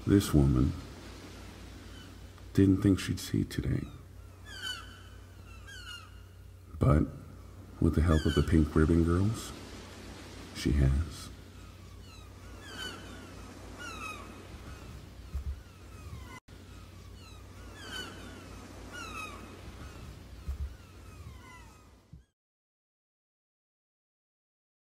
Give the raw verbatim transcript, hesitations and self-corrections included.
This woman didn't think she'd see today. But with the help of the pink ribbon girls, she has.